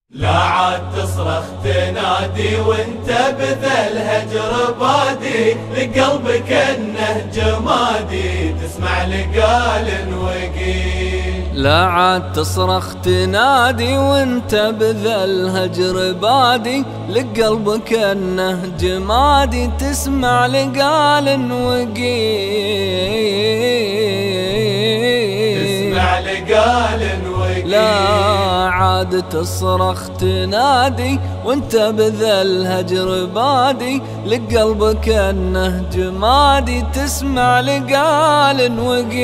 لا عاد تصرخ تنادي وانت بذا الهجر بادي، لقلبك انه جمادي تسمع لقال وقيل. لا عاد تصرخ تنادي وانت بذا الهجر بادي، لقلبك انه جمادي تسمع لقال وقيل. تسمع لقال وقيل. لا عاد تصرخ تنادي وانت بذا الهجر بادي، لقلبك انه جمادي تسمع لقال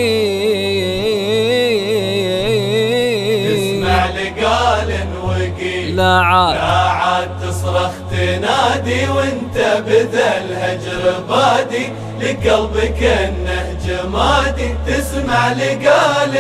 وقيل. تسمع لقال وقيل. لا عاد تصرخ تنادي وانت بذا الهجر بادي، لقلبك انه جمادي تسمع لقال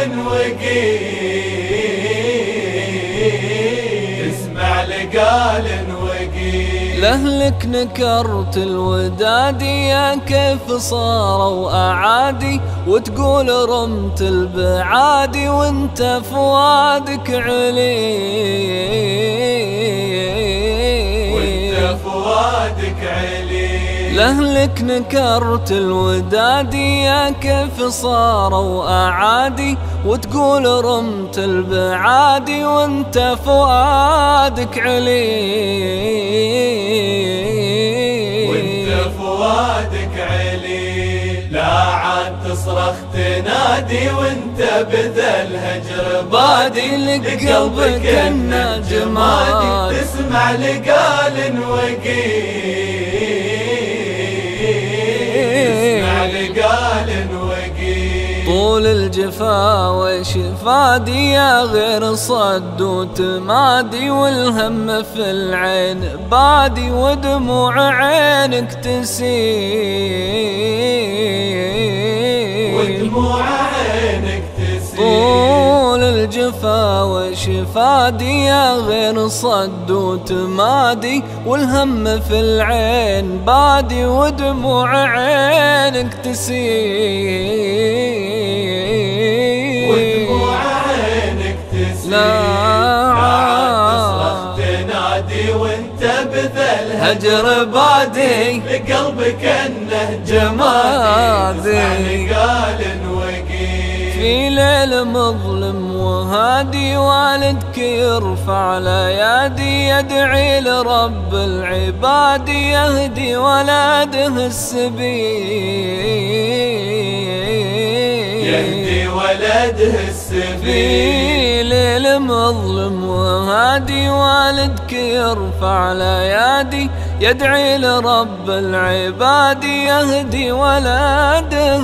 وقيل. تسمع لقال وقيل. لأهلك نكرت الودادي يا كيف صاروا أعادي، وتقول رمت البعادي وانت فؤادك علي. وانت فؤادك علي. لأهلك نكرت الودادي يا كيف صاروا أعادي، وتقول رمت البعادي وانت فؤادك علي. وانت فؤادك علي. لا عاد تصرخ تنادي وانت بذا الهجر بادي، لقلبك انه جمادي تسمع لقال وقيل. طول الجفا وشفادي يا غير صد وتمادي، والهم في العين بادي ودموع عينك تسيل. ودموع عينك تسيل. طول الجفا وشفادي يا غير صد وتمادي، والهم في العين بادي ودموع عينك تسيل. ودموع عينك تسيل. لا عاد تصرخ تنادي وانت بذا الهجر بادي، لقلبك انه جمادي تسمع لقال وقيل. في ليل مظلم وهادي والدك يرفع الايادي، يدعي لرب العباد يهدي ولده السبيل. يهدي ولده السبيل. في ليل مظلم وهادي والدك يرفع الايادي، يدعي لرب العباد يهدي ولده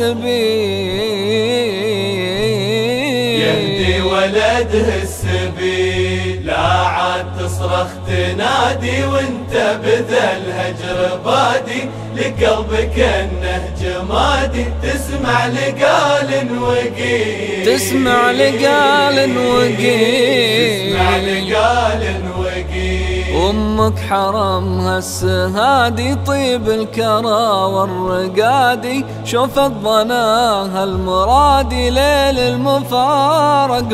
السبيل. يهدي ولده السبيل. لا عاد تصرخ تنادي وانت بذا الهجر بادي، لقلبك انه جمادي تسمع لقال وقيل. تسمع لقال وقيل. تسمع لقال وقيل. أمك حرمها السهادي طيب الكرى والرقادي، شوفت ظناها المرادي ليل المفارق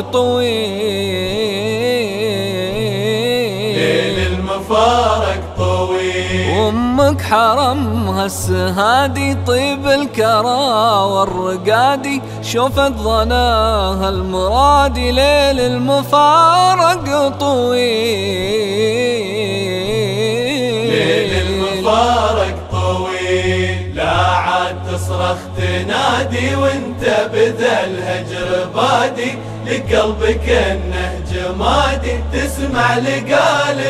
طويل. ليل المفارق طويل. أمك حرمها السهادي طيب الكرى والرقادي، شوفت ظناها المرادي ليل المفارق طويل. ليل المفارق طويل. لا عاد تصرخ تنادي وانت بذا الهجر بادي، لقلبك انه جمادي تسمع لقال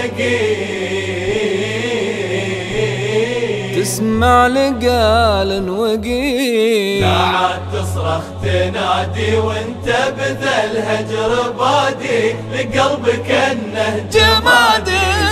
وقيل. تسمع لقال وقيل. لا عاد تصرخ تنادي وانت بذا الهجر بادي، لقلبك انه جمادي